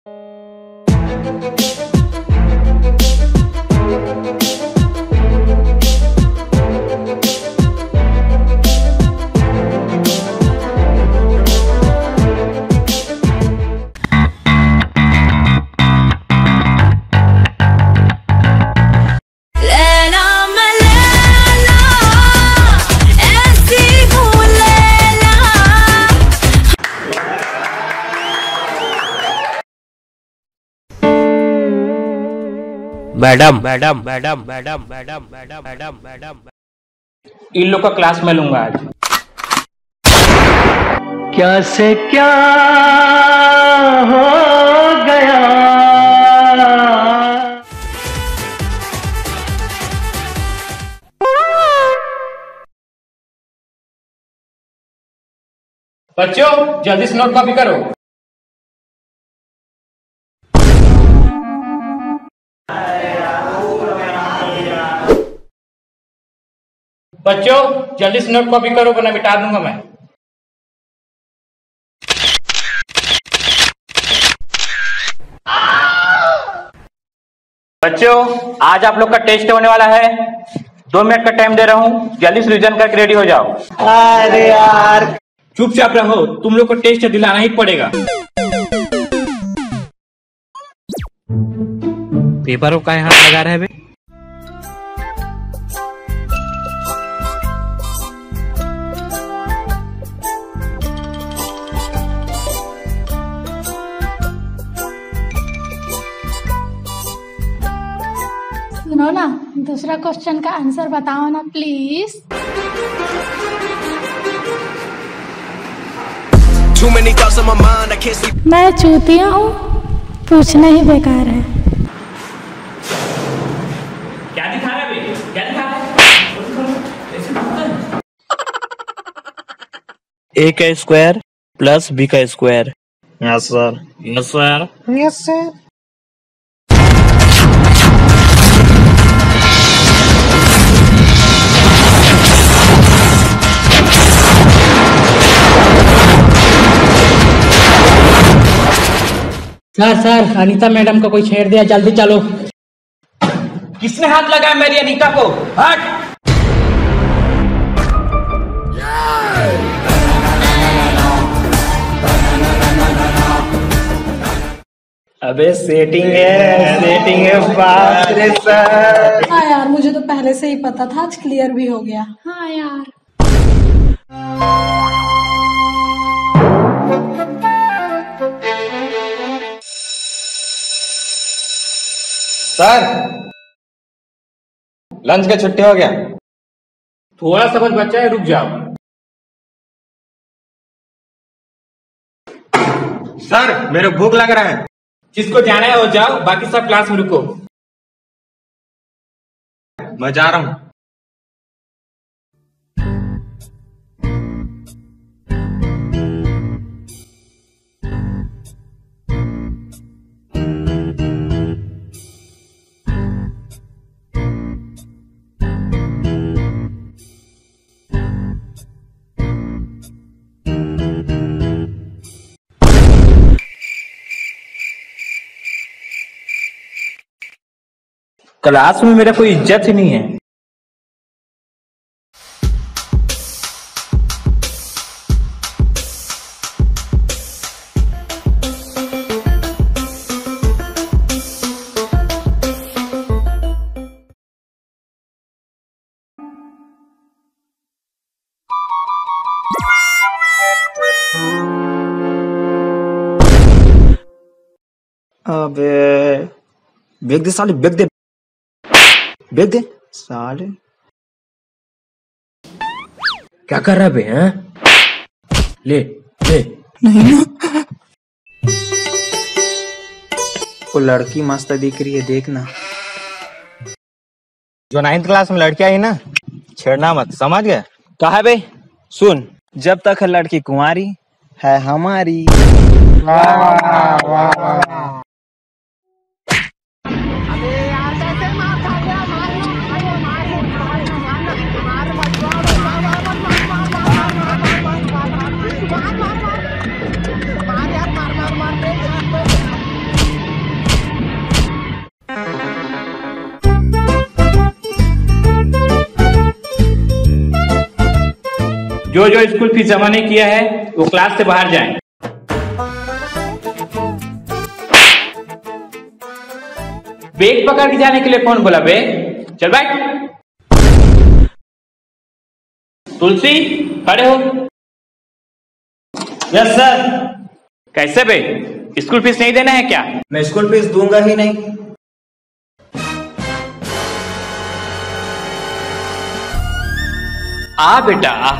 Madam madam madam madam madam madam madam madam इन लोग का क्लास में लूंगा आज। क्या से क्या हो गया। बच्चों जल्दी से नोट कॉपी करो। बच्चों जल्दी से नोट कॉपी करो वरना मिटा दूंगा मैं। बच्चों आज आप लोग का टेस्ट होने वाला है। 2 मिनट का टाइम दे रहा हूँ, जल्दी से रिवीजन करके रेडी हो जाओ। अरे यार चुपचाप रहो, तुम लोग को टेस्ट दिलाना ही पड़ेगा। पेपरों का हाथ लगा रहे बे। सुनो ना, दूसरा क्वेश्चन का आंसर बताओ ना प्लीज। मैं चूतिया हूँ, पूछना ही बेकार है। क्या दिखा रहा है बे? क्या दिखा रहा है? ए का स्क्वायर प्लस बी का square. Yes sir. Yes sir. Yes sir. Sir Anita madam को कोई छेड़ दिया, जल्दी चलो। किसने हाथ लगाया मेरी अनीता को? हट। अबे सेटिंग है बाप रे सर। हाँ यार, मुझे तो पहले से ही पता था, आज क्लियर भी हो गया। हाँ यार। सर लंच का छुट्टी हो गया। थोड़ा सा बच बच्चा है, रुक जाओ। सर मेरे भूख लग रहा है। जिसको जाना है हो जाओ, बाकी सब क्लास में रुको। मैं जा रहा हूँ। क्लास में मेरा कोई इज्जत ही नहीं है। अबे बेच दे साले, बेच दे साले। क्या कर रहा बे? हैं? ले ले। नहीं ना, वो लड़की मस्त दिख रही है, देखना। जो 9th क्लास में लड़कियां आई ना, छेड़ना मत, समझ गए? कहा बे? सुन, जब तक लड़की कुंवारी है हमारी। जो जो स्कूल फीस जमा नहीं किया है वो क्लास से बाहर जाएं। बैग पकड़ के जाने के लिए कौन बोला बे? चल बैठ। तुलसी खड़े हो। Yes sir. कैसे बे, स्कूल फीस नहीं देना है क्या? मैं स्कूल फीस दूंगा ही नहीं। आ बेटा आ।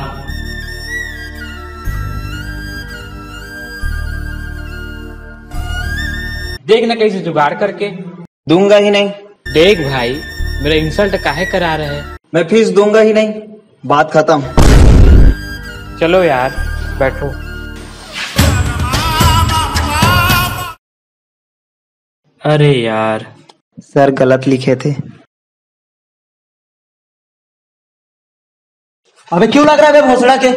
देख ना कैसे जुगाड़ करके। दूंगा ही नहीं। देख भाई, मेरा इंसल्ट काहे करा रहे हैं? मैं फीस दूंगा ही नहीं, बात खत्म। चलो यार बैठो। अरे यार सर गलत लिखे थे। अबे क्यों लग रहा है बे भोसड़ा के?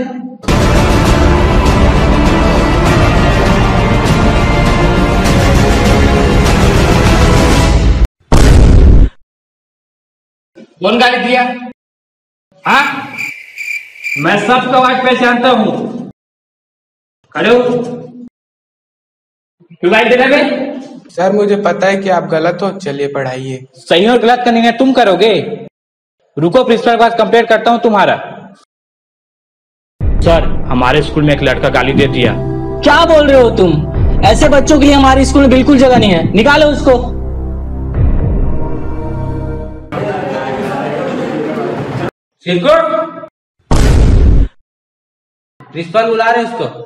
कौन गाली दिया? हाँ, मैं सबका आवाज पहचानता हूँ। खड़े हो। क्यों गाली दे रहे बे? सर मुझे पता है कि आप गलत हो, चलिए पढ़ाइए। सही और गलत का निर्णय तुम करोगे। रुको, प्रिंसिपल के पास कंप्लेंट करता हूँ तुम्हारा। सर, हमारे स्कूल में एक लड़का गाली दे दिया। क्या बोल रहे हो तुम? ऐसे बच्चों के लिए हमारे स्कूल में बिल्कुल जगह नहीं है, निकालो उसको। प्रिंसिपल बुला रहे उसको।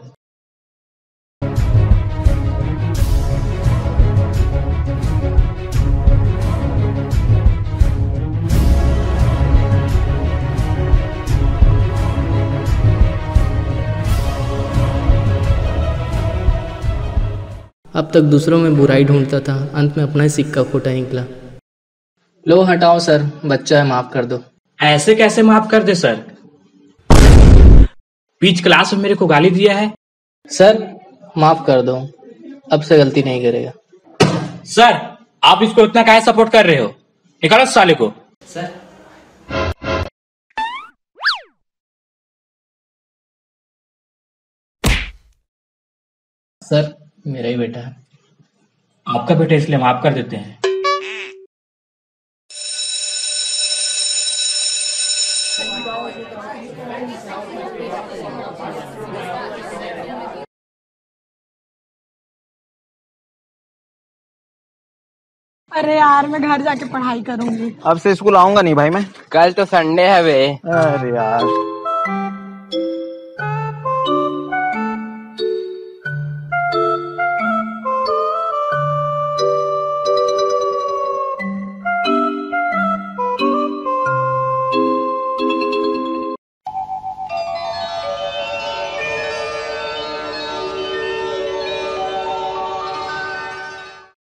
अब तक दूसरों में बुराई ढूंढता था, अंत में अपना ही सिक्का खोटा निकला। लो हटाओ सर, बच्चा है, माफ कर दो। ऐसे कैसे माफ कर दे सर? बीच क्लास में मेरे को गाली दिया है। सर माफ कर दो, अब से गलती नहीं करेगा। सर, आप इसको इतना काहे सपोर्ट कर रहे हो? निकालो इस साले को। सर मेरा ही बेटा है। आपका बेटा इसलिए माफ कर देते हैं। अरे यार मैं घर जाके पढ़ाई करूंगी। अब से स्कूल आऊंगा नहीं भाई मैं। कल तो संडे है बे। अरे यार